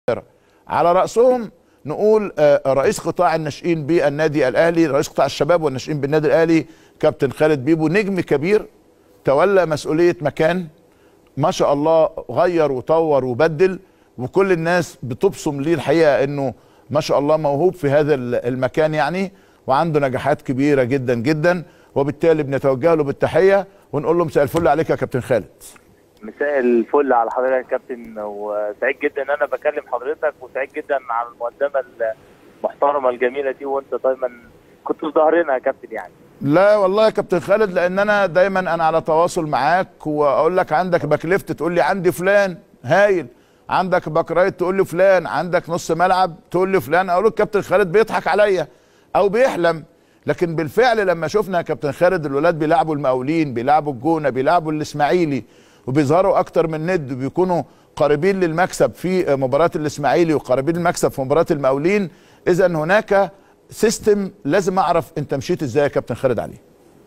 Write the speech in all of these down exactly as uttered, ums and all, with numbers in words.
على رأسهم نقول رئيس قطاع الناشئين بالنادي الأهلي، رئيس قطاع الشباب والناشئين بالنادي الأهلي كابتن خالد بيبو، نجم كبير تولى مسؤولية مكان ما شاء الله، غير وطور وبدل، وكل الناس بتبصم ليه الحقيقة انه ما شاء الله موهوب في هذا المكان يعني، وعنده نجاحات كبيرة جدا جدا، وبالتالي بنتوجه له بالتحية ونقول له مساء الفل عليك يا كابتن خالد. مساء الفل على حضرتك يا كابتن، وسعيد جدا ان انا بكلم حضرتك، وسعيد جدا على المقدمه المحترمه الجميله دي، وانت دايما كنت في ظهرنا يا كابتن يعني. لا والله يا كابتن خالد، لان انا دايما انا على تواصل معاك، واقول لك عندك باك ليفت تقول لي عندي فلان هايل، عندك باك رايت تقول لي فلان، عندك نص ملعب تقول لي فلان، اقول لك كابتن خالد بيضحك عليا او بيحلم. لكن بالفعل لما شفنا يا كابتن خالد الولاد بيلعبوا المقاولين، بيلعبوا الجونه، بيلعبوا الاسماعيلي، وبيظهروا اكتر من ند، وبيكونوا قريبين للمكسب في مباراه الاسماعيلي وقريبين للمكسب في مباراه المقاولين، اذا هناك سيستم لازم اعرف انت مشيت ازاي يا كابتن خالد عليه.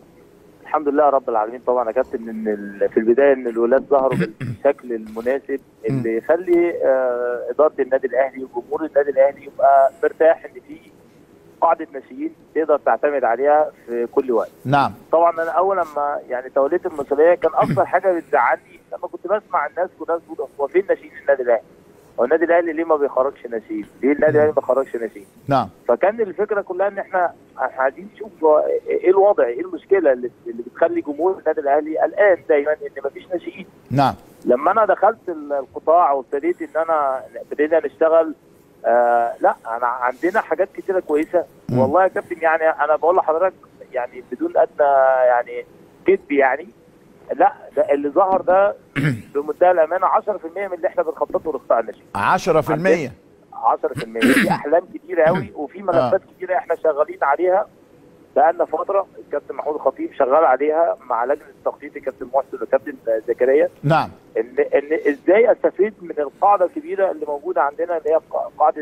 الحمد لله رب العالمين طبعا يا كابتن، ان في البدايه ان الولاد ظهروا بالشكل المناسب اللي يخلي آه اداره النادي الاهلي وجمهور النادي الاهلي يبقى مرتاح ان في قاعده ناشئين تقدر تعتمد عليها في كل وقت. نعم. طبعا انا اول لما يعني توليت المسؤوليه كان اكثر حاجه بتزعلني لما كنت بسمع الناس كلها بتقول هو فين ناشئين النادي الاهلي؟ هو النادي الاهلي ليه ما بيخرجش ناشئين؟ ليه النادي الاهلي ما بيخرجش ناشئين؟ نعم. فكان الفكره كلها ان احنا عايزين نشوف ايه الوضع، ايه المشكله اللي, اللي بتخلي جمهور النادي الاهلي قلقان دايما ان ما فيش ناشئين. نعم. لما انا دخلت القطاع وابتديت ان انا بدينا نشتغل، آه لا انا عندنا حاجات كتيره كويسه والله يا كابتن، يعني انا بقول لحضرتك يعني بدون ادنى يعني كذب يعني، لا ده اللي ظهر ده بمنتهى الامانه عشرة في المية من اللي احنا بنخططه لقطاع الناشئين. عشرة في المية عشرة في المية في احلام كتيره قوي، وفي ملفات كتيره احنا شغالين عليها بقالنا فتره. الكابتن محمود الخطيب شغال عليها مع لجنه التخطيط الكابتن محسن والكابتن زكريا. نعم. ان ان ازاي استفيد من القاعده الكبيره اللي موجوده عندنا اللي هي قاعده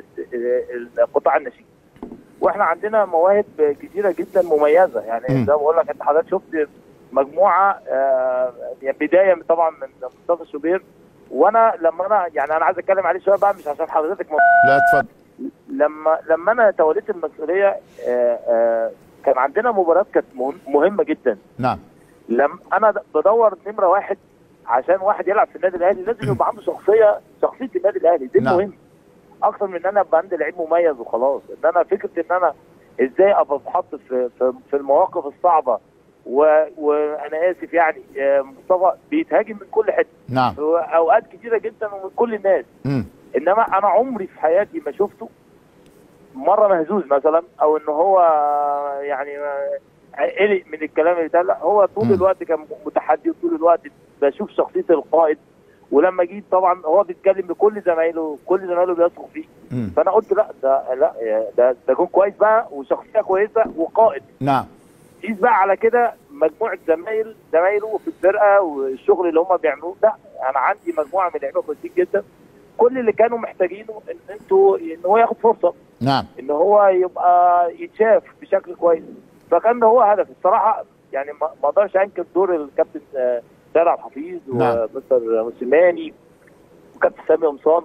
قطاع الناشئين. واحنا عندنا مواهب كتيره جدا مميزه، يعني زي ما بقول لك انت حضرتك شفت مجموعه آه يعني بدايه طبعا من مصطفى الشوبير، وانا لما انا يعني انا عايز اتكلم عليه شويه بقى مش عشان حضرتك م... لا اتفضل. لما لما انا توليت المسؤوليه آه آه كان عندنا مباريات كانت مهمه جدا. نعم. لما انا بدور نمره واحد عشان واحد يلعب في النادي الاهلي لازم يبقى عنده شخصيه شخصيه النادي الاهلي دي. نعم. مهم اكثر من ان انا ابقى عندي لعيب مميز وخلاص. ان انا فكره ان انا ازاي ابقى بحط في في المواقف الصعبه، وانا اسف يعني مصطفى بيتهاجم من كل حته. نعم. اوقات كتيره جدا ومن كل الناس. م. انما انا عمري في حياتي ما شفته مره مهزوز مثلا، او ان هو يعني قلق من الكلام اللي اتقال. لا هو طول م. الوقت كان متحدي، وطول الوقت بشوف شخصيه القائد. ولما جيت طبعا هو بيتكلم بكل زمايله، كل زمايله بيثقوا فيه. م. فانا قلت لا ده لا ده ده جون كويس بقى وشخصيه كويسه وقائد. نعم. قيس بقى على كده مجموعه زمايل زمايله في الفرقه والشغل اللي هم بيعملوه. لا انا عندي مجموعه من لعيبه كويسين جدا، كل اللي كانوا محتاجينه ان انتوا ان هو ياخد فرصه. نعم. ان هو يبقى يتشاف بشكل كويس. فكان هو هدف الصراحه، يعني ما اقدرش انكر دور الكابتن سيد عبد الحفيظ. نعم. ومستر موسيماني وكابتن سامي قمصان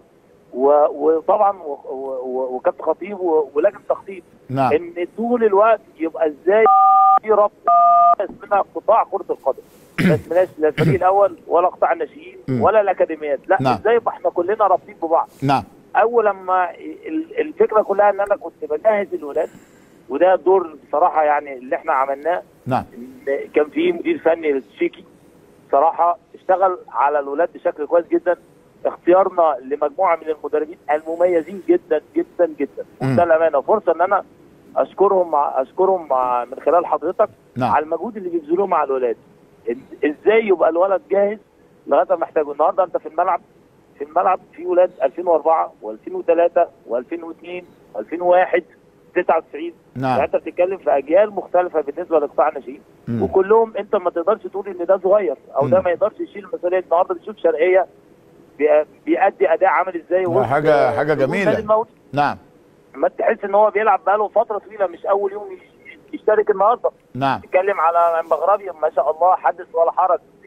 وطبعا وكابتن خطيب ولجنه التخطيط. نعم. ان طول الوقت يبقى ازاي في ربط اسمها قطاع كره القدم، ما اسمناش لا الفريق الاول ولا قطاع الناشئين ولا الاكاديميات، لا. نعم. ازاي يبقى احنا كلنا رابطين ببعض. نعم. اول لما الفكره كلها ان انا كنت بجهز الولاد، وده الدور بصراحه يعني اللي احنا عملناه. نعم. كان في مدير فني تشيكي صراحه اشتغل على الولاد بشكل كويس جدا. اختيارنا لمجموعه من المدربين المميزين جدا جدا جدا، وده الامانه فرصه ان انا اشكرهم مع اشكرهم مع من خلال حضرتك. نعم. على المجهود اللي بيبذلوه مع الولاد. ازاي يبقى الولد جاهز لغايه ما محتاجه. النهارده انت في الملعب في الملعب في ولاد ألفين وأربعة وألفين وثلاثة وألفين واثنين وألفين وواحد تسعة وتسعين. نعم. يعني انت بتتكلم في اجيال مختلفه بالنسبه لقطاع الناشئين، وكلهم انت ما تقدرش تقول ان ده صغير او ده ما يقدرش يشيل المسؤوليه. النهارده بتشوف شرقيه بيأدي اداء عامل ازاي. حاجه حاجه جميله. نعم. ما تحس ان هو بيلعب بقاله فتره طويله، مش اول يوم يشترك النهارده. نعم. تتكلم على المغربي ما شاء الله حدث ولا حرج.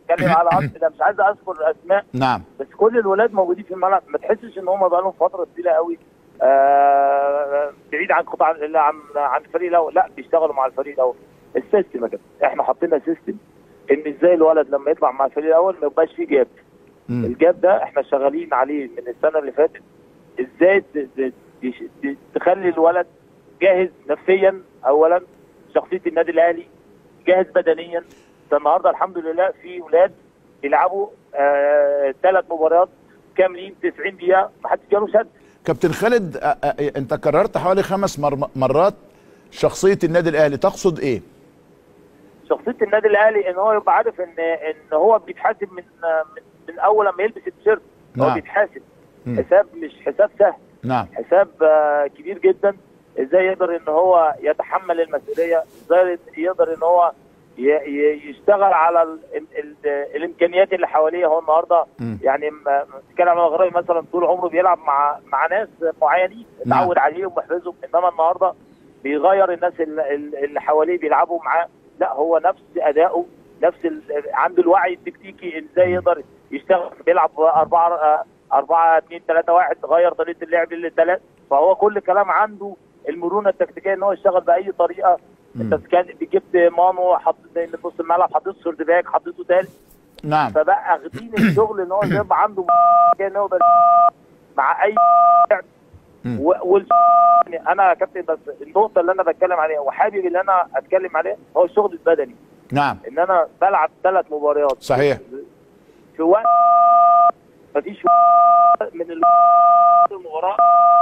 بتتكلم على عصر ده، مش عايز اذكر اسماء. نعم. بس كل الولاد موجودين في الملعب، ما تحسش ان هم بقى لهم فتره طويله قوي آه بعيد عن قطاع عن عن الفريق الاول، لا بيشتغلوا مع الفريق الاول. السيستم كده احنا حاطين سيستم ان ازاي الولد لما يطلع مع الفريق الاول ما يبقاش فيه جاب. م. الجاب ده احنا شغالين عليه من السنه اللي فاتت، ازاي تخلي الولد جاهز نفسيا اولا، شخصيه النادي الاهلي، جاهز بدنيا. النهارده الحمد لله في ولاد بيلعبوا ثلاث آه مباريات كاملين تسعين دقيقه ما حدش جاله شد. كابتن خالد آه آه انت كررت حوالي خمس مر مرات شخصيه النادي الاهلي، تقصد ايه؟ شخصيه النادي الاهلي ان هو يبقى عارف ان ان هو بيتحاسب من من, من اول لما يلبس التيشيرت. نعم. هو بيتحاسب م. حساب مش حساب سهل. نعم. حساب آه كبير جدا. ازاي يقدر ان هو يتحمل المسؤوليه، ازاي يقدر ان هو يشتغل على ال ال ال الامكانيات اللي حواليه. هو النهارده م. يعني بتتكلم عن الغربي مثلا طول عمره بيلعب مع مع ناس معينين اتعود عليهم وحفظهم، انما النهارده بيغير الناس اللي حواليه بيلعبوا معاه، لا هو نفس اداؤه، نفس عنده الوعي التكتيكي ازاي يقدر يشتغل. بيلعب أربعة أربعة اتنين تلاتة واحد، غير طريقه اللعب للثلاث، فهو كل كلام عنده المرونه التكتيكيه ان هو يشتغل باي طريقه. انت كان جبت مانو حطيت في نص الملعب، حطيته سيرد باك، حطيته ثالث. نعم. فبقى اخدين الشغل ان هو يبقى عنده كان يقدر مع اي لعب. وال انا يا كابتن بس النقطه اللي انا بتكلم عليها وحابب ان انا اتكلم عليها هو الشغل البدني. نعم. ان انا بلعب ثلاث مباريات صحيح في وقت مفيش من المباراه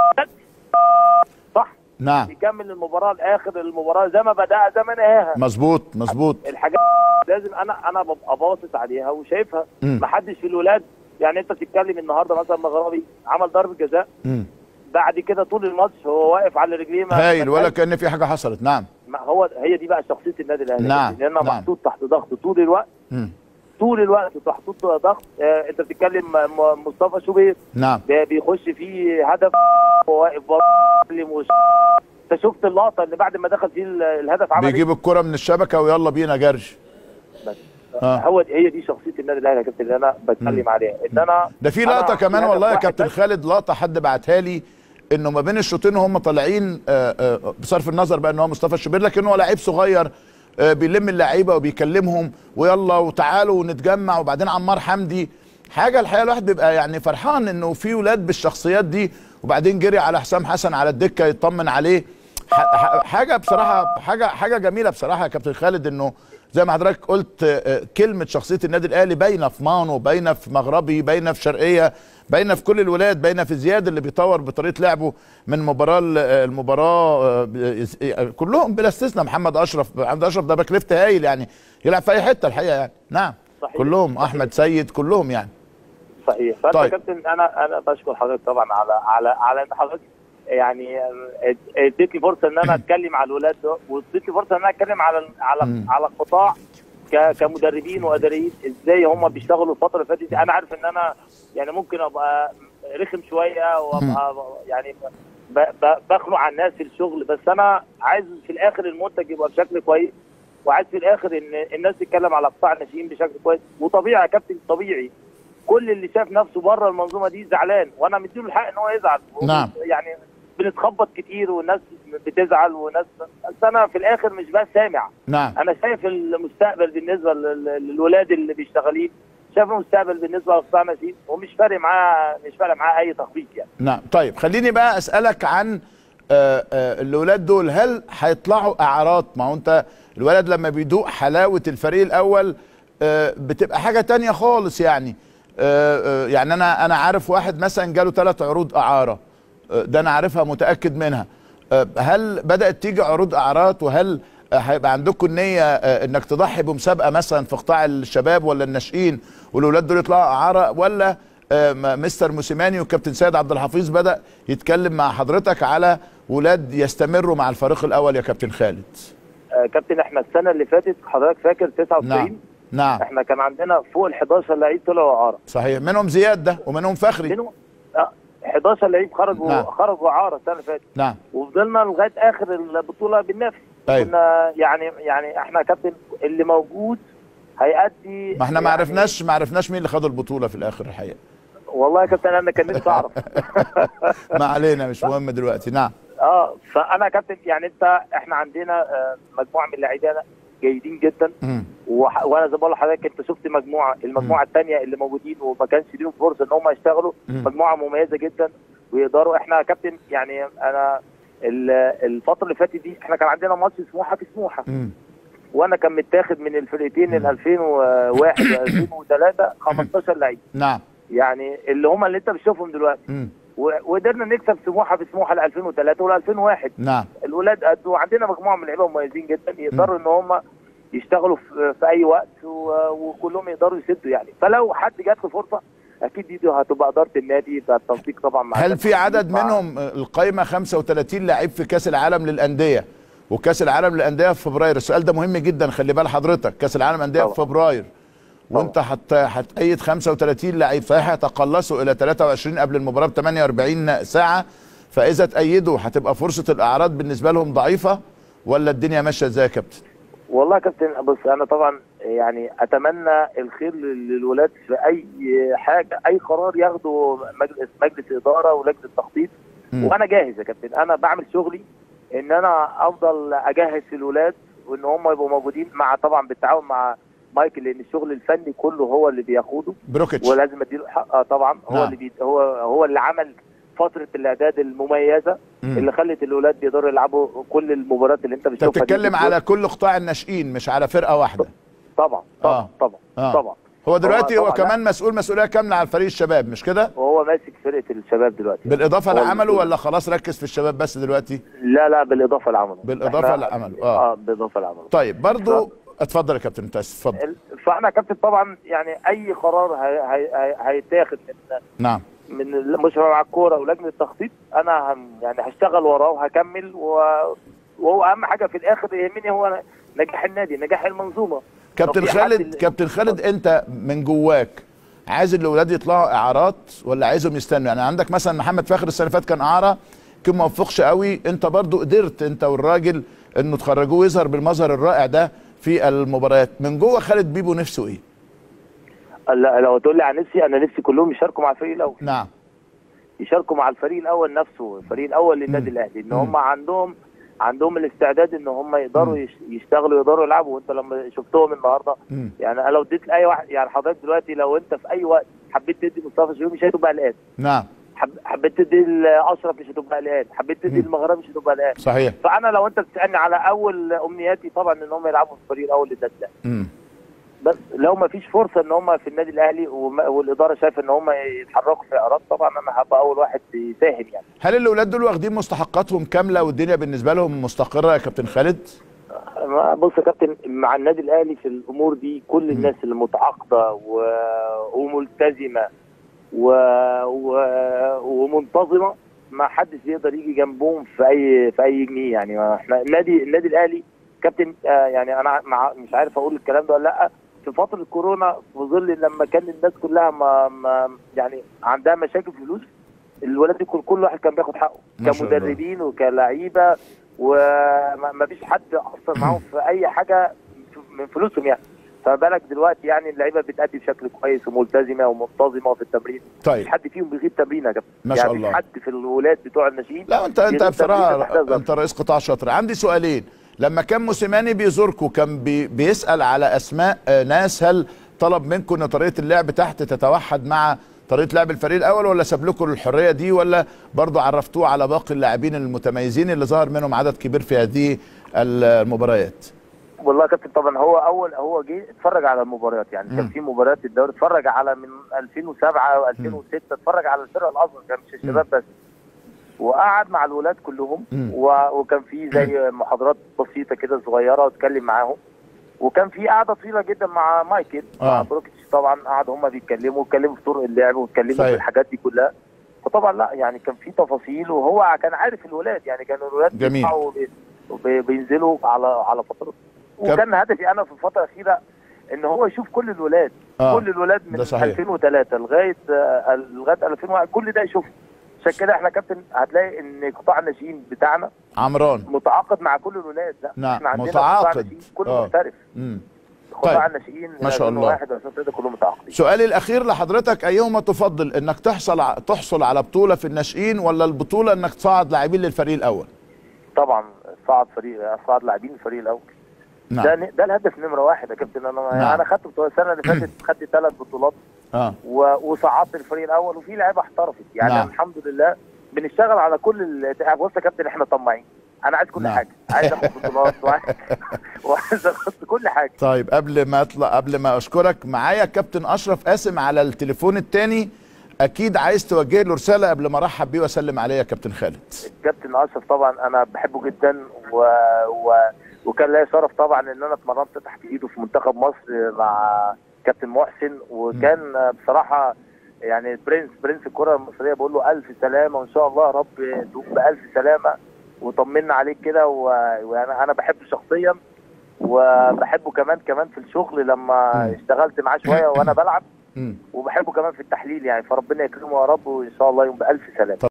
صح. نعم. يكمل المباراه لاخر المباراه زي ما بدأ زي ما نهاها. مظبوط مظبوط. الحاجات لازم انا انا ببقى باصص عليها وشايفها. ما حدش في الولاد يعني انت تتكلم النهارده مثلا مغربي عمل ضربه جزاء، بعد كده طول الماتش هو واقف على رجليه هايل ولا كأن في حاجه حصلت. نعم. ما هو هي دي بقى شخصيه النادي الاهلي. نعم. لان انا محطوط تحت ضغط طول الوقت. م. طول الوقت محطوط ضغط. آه انت بتتكلم مصطفى شوبير. نعم. بيخش فيه هدف وهو واقف بيتكلم. انت شفت اللقطه اللي بعد ما دخل فيه الهدف عمل بيجيب الكره من الشبكه ويلا بينا جرش. بس آه. هو هي دي شخصيه النادي الاهلي يا كابتن اللي انا بتكلم عليها. ان انا ده في لقطه كمان والله يا كابتن خالد، لقطه حد بعتها لي انه ما بين الشوطين وهم طالعين بصرف النظر بقى ان هو مصطفى الشوبير، لكن هو لعيب صغير بيلم اللعيبه وبيكلمهم ويلا وتعالوا ونتجمع. وبعدين عمار حمدي حاجه الحقيقه الواحد بيبقى يعني فرحان انه في ولاد بالشخصيات دي. وبعدين جري على حسام حسن على الدكه يطمن عليه. حاجه بصراحه حاجه حاجه جميله بصراحه يا كابتن خالد، انه زي ما حضرتك قلت كلمه شخصيه النادي الاهلي باينه في مانو، باينه في مغربي، باينه في شرقيه، باينه في كل الولاد، باينه في زياد اللي بيطور بطريقه لعبه من مباراه المباراه كلهم بلا استثناء. محمد اشرف محمد اشرف ده باك ليفت هايل يعني، يلعب في اي حته الحقيقه يعني. نعم صحيح. كلهم صحيح. احمد سيد كلهم يعني صحيح. فانت طيب. كابتن انا انا بشكر حضرتك طبعا على على على ان حضرتك يعني اديت لي فرصه ان انا اتكلم على الولاد دول، واديت لي فرصه ان انا اتكلم على على م. على القطاع كمدربين واداريين ازاي هم بيشتغلوا الفتره اللي فاتت. انا عارف ان انا يعني ممكن ابقى رخم شويه وابقى يعني بخنق على الناس في الشغل، بس انا عايز في الاخر المنتج يبقى بشكل كويس، وعايز في الاخر ان الناس تتكلم على قطاع الناشئين بشكل كويس. وطبيعي يا كابتن طبيعي كل اللي شاف نفسه بره المنظومه دي زعلان، وانا مديله الحق ان هو يزعل. نعم. يعني بنتخبط كتير والناس بتزعل وناس، بس انا في الاخر مش بس سامع. نعم. انا شايف المستقبل بالنسبه للولاد اللي بيشتغلين، شايف المستقبل بالنسبه لقطاع الناشئين، ومش فارق معاه مش فارق معاه اي تخبيط يعني. نعم. طيب خليني بقى اسالك عن آآ آآ الولاد دول، هل هيطلعوا اعارات؟ ما هو انت الولد لما بيدوق حلاوه الفريق الاول بتبقى حاجه تانية خالص يعني. يعني انا انا عارف واحد مثلا جاله ثلاث عروض اعاره، ده انا عارفها متاكد منها. هل بدات تيجي عروض اعارات؟ وهل هيبقى عندكم النيه انك تضحي بمسابقه مثلا في قطاع الشباب ولا الناشئين والولاد دول يطلعوا اعاره، ولا مستر موسيماني والكابتن سيد عبد الحفيظ بدا يتكلم مع حضرتك على ولاد يستمروا مع الفريق الاول يا كابتن خالد؟ كابتن احنا السنه اللي فاتت حضرتك فاكر تسعة وتسعين؟ نعم. نعم. احنا كان عندنا فوق ال حداشر لعيب طلعوا اعاره. صحيح، منهم زياد ده ومنهم فخري. منهم حداشر لعيب خرجوا. نعم. خرجوا اعاره السنه اللي فاتت. نعم. وفضلنا لغايه اخر البطوله بننافس. أيوة. كنا يعني يعني احنا كابتن اللي موجود هيأدي. ما احنا ما يعني عرفناش ما عرفناش مين اللي خد البطوله في الاخر الحقيقه. والله يا كابتن انا كان نفسي اعرف. ما علينا، مش مهم دلوقتي. نعم. اه فانا يا كابتن يعني انت احنا عندنا آه مجموعه من اللاعبين جيدين جدا، وح... وانا زي ما بقول لحضرتك انت شفت مجموعه المجموعه الثانيه اللي موجودين وما كانش ليهم فرصه ان هم يشتغلوا، مم. مجموعه مميزه جدا ويقدروا. احنا يا كابتن يعني انا الفتره اللي فاتت دي احنا كان عندنا ماتش سموحه في سموحه، مم. وانا كان متاخد من الفرقتين ال ألفين وواحد و ألفين وثلاثة خمستاشر لعيب. نعم. يعني اللي هم اللي انت بتشوفهم دلوقتي. مم. وقدرنا نكسب سموحه في سموحه ل ألفين وثلاثة وال ألفين وواحد. نعم. الولاد قدوا، عندنا مجموعه من اللعيبه مميزين جدا يقدروا ان هم يشتغلوا في, في اي وقت وكلهم يقدروا يسدوا يعني. فلو حد جات له فرصه اكيد دي هتبقى اداره النادي بالتنسيق طبعا مع. هل في عدد منهم القايمه خمسة وثلاثين لاعب في كاس العالم للانديه وكاس العالم للانديه في فبراير؟ السؤال ده مهم جدا، خلي بال حضرتك. كاس العالم للانديه في فبراير وانت هت هتأيد خمسة وثلاثين لعيب، صحيح هيتقلصوا الى ثلاثة وعشرين قبل المباراه ب ثمانية وأربعين ساعه، فاذا تأيدوا هتبقى فرصه الاعراض بالنسبه لهم ضعيفه ولا الدنيا ماشيه ازاي يا كابتن؟ والله يا كابتن بص انا طبعا يعني اتمنى الخير للولاد في اي حاجه، اي قرار ياخده مجلس مجلس اداره ولجنه تخطيط، وانا جاهز يا كابتن. انا بعمل شغلي ان انا افضل اجهز الولاد وان هم يبقوا موجودين مع طبعا بالتعاون مع مايكل، لان الشغل الفني كله هو اللي بيقوده بروكيتش، ولازم اديله حقه طبعا. هو نعم. اللي بي هو هو اللي عمل فتره الاعداد المميزه مم. اللي خلت الاولاد بيقدروا يلعبوا كل المباريات اللي انت بتشوفها. انت بتتكلم على كل قطاع الناشئين مش على فرقه واحده؟ طبعا طبعا آه. طبعا آه. طبعا. هو دلوقتي هو, هو كمان لا. مسؤول مسؤوليه كامله عن فريق الشباب مش كده؟ وهو ماسك فرقه الشباب دلوقتي بالاضافه لعمله ولا خلاص ركز في الشباب بس دلوقتي؟ لا لا بالاضافه لعمله. بالاضافه لعمله اه اه بالاضافه لعمله. طيب برضو ف... اتفضل يا كابتن انت اتفضل. فاحنا يا كابتن طبعا يعني اي قرار هيتاخد من نعم من المشرف على الكوره ولجنه التخطيط انا هم يعني هشتغل وراه وهكمل و... وهو اهم حاجه في الاخر يهمني هو نجاح النادي، نجاح المنظومه. كابتن خالد كابتن خالد انت من جواك عايز الاولاد يطلعوا اعارات ولا عايزهم يستنوا؟ يعني عندك مثلا محمد فاخر السنه اللي فاتت كان اعاره كان ما وفقش قوي، انت برضو قدرت انت والراجل انه تخرجوه ويظهر بالمظهر الرائع ده في المباريات. من جوه خالد بيبو نفسه ايه؟ لا لو تقول لي عن نفسي انا نفسي كلهم يشاركوا مع الفريق الاول. نعم يشاركوا مع الفريق الاول نفسه، الفريق الاول للنادي الاهلي، ان هم عندهم عندهم الاستعداد ان هم يقدروا مم. يشتغلوا يقدروا يلعبوا. وانت لما شفتهم النهارده مم. يعني انا لو اديت لاي واحد يعني حضرتك دلوقتي لو انت في اي وقت حبيت تدي مصطفى شوقي مش هتبقى قلقان. نعم. حب... حبيت تدي اشرف مش هتبقى قلقان، حبيت تدي المغربي مش هتبقى قلقان. صحيح. فانا لو انت بتسالني على اول امنياتي طبعا ان هم يلعبوا في الفريق الاول للنادي الاهلي. بس لو ما فيش فرصه ان هم في النادي الاهلي والاداره شايفه ان هم يتحركوا في اعراض طبعا انا هبقى اول واحد يساهم يعني. هل الاولاد دول واخدين مستحقاتهم كامله والدنيا بالنسبه لهم مستقره يا كابتن خالد؟ بص يا كابتن مع النادي الاهلي في الامور دي كل الناس اللي متعاقده و... وملتزمه و... و... ومنتظمه ما حدش يقدر يجي جنبهم في اي في اي جنيه يعني. احنا النادي النادي الاهلي كابتن آه يعني انا مع مش عارف اقول الكلام ده ولا لا. في فتره كورونا في ظل لما كان الناس كلها ما, ما يعني عندها مشاكل فلوس الولاد دي كل, كل واحد كان بياخد حقه كمدربين وكلاعيبه وما فيش حد اثر معاهم في اي حاجه من فلوسهم يعني. فما بالك دلوقتي يعني اللعيبه بتأدي بشكل كويس وملتزمه ومنتظمه في التمرين. طيب مش حد فيهم بيغيب تمرين يا كابتن ما شاء يعني الله. مش حد في الولاد بتوع الناشئين. لا انت انت بصراحه انت رئيس قطاع شاطر. عندي سؤالين. لما كان موسيماني بيزوركم كان بي بيسأل على اسماء ناس، هل طلب منكم ان طريقه اللعب تحت تتوحد مع طريقه لعب الفريق الاول ولا ساب لكم الحريه دي ولا برضه عرفتوه على باقي اللاعبين المتميزين اللي ظهر منهم عدد كبير في هذه المباريات؟ والله يا كابتن طبعا هو اول هو جه اتفرج على المباريات يعني م. كان في مباريات الدوري اتفرج على من ألفين وسبعة وألفين وستة اتفرج على الفرق الاصغر كان مش الشباب بس، وقعد مع الولاد كلهم وكان في زي محاضرات بسيطه كده صغيره واتكلم معاهم، وكان في قعده طويله جدا مع مايكل آه. مع بروكيتش طبعا قعد هم بيتكلموا واتكلموا في طرق اللعب واتكلموا في الحاجات دي كلها. فطبعا لا يعني كان في تفاصيل وهو كان عارف الولاد يعني كانوا الولاد بيطلعوا بينزلوا على على فترات. وكان هدفي انا في الفتره الاخيره ان هو يشوف كل الولاد آه. كل الولاد من ألفين وثلاثة لغايه لغايه ألفين وواحد كل ده يشوفه. عشان كده احنا كابتن هتلاقي ان قطاع الناشئين بتاعنا عمران متعاقد مع كل الولاد. لا نعم احنا عندنا متعاقد كله آه. محترف. خضاع الناشئين ما شاء الله واحد كلهم متعاقدين. سؤالي الاخير لحضرتك، ايهما تفضل انك تحصل ع... تحصل على بطوله في الناشئين ولا البطوله انك تصعد لاعبين للفريق الاول؟ طبعا صعد فريق صعد لاعبين الفريق الاول. نعم. ده ده الهدف نمره واحد يا كابتن. انا نعم. انا خدت بطوله السنه اللي فاتت خدت ثلاث بطولات اه وصعدت الفريق الاول وفي لعيبه احترفت يعني. نعم. الحمد لله بنشتغل على كل ال... بص يا كابتن احنا طماعين، انا عايز كل نعم. حاجه، عايز اخد بطولات وعايز اخد كل حاجه. طيب قبل ما اطلع قبل ما اشكرك، معايا كابتن اشرف قاسم على التليفون الثاني، اكيد عايز توجه له رساله قبل ما ارحب بيه واسلم عليه يا كابتن خالد. الكابتن اشرف طبعا انا بحبه جدا و... و... وكان ليا شرف طبعا ان انا اتمرنت تحت ايده في منتخب مصر مع كابتن محسن، وكان م. بصراحه يعني برنس برنس الكره المصريه. بقول له الف سلامه وان شاء الله يا رب تقوم بالف سلامه وطمنا عليك كده. وانا انا بحبه شخصيا وبحبه كمان كمان في الشغل لما م. اشتغلت معاه شويه وانا بلعب، وبحبه كمان في التحليل يعني. فربنا يكرمه يا رب وان شاء الله يقوم بالف سلامه.